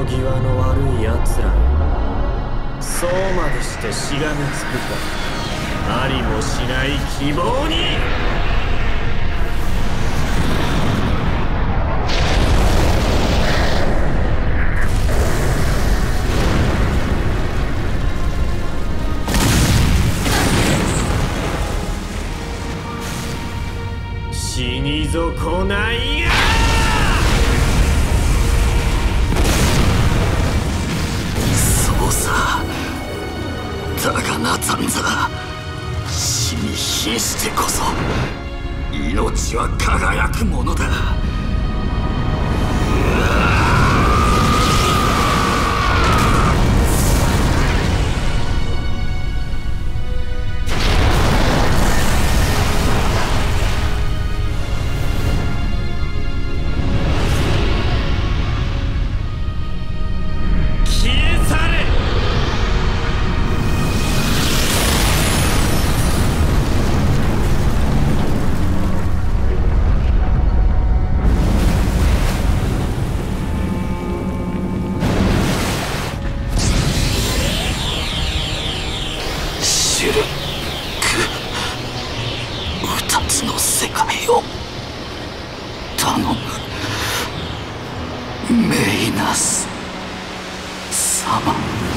の際の悪い奴ら、そうまでしてしがみつくか。ありもしない希望に。死に損ないが。 そうさ。だがな、ザンザ、死に瀕してこそ命は輝くものだ。二つの世界を頼む、メイナス様。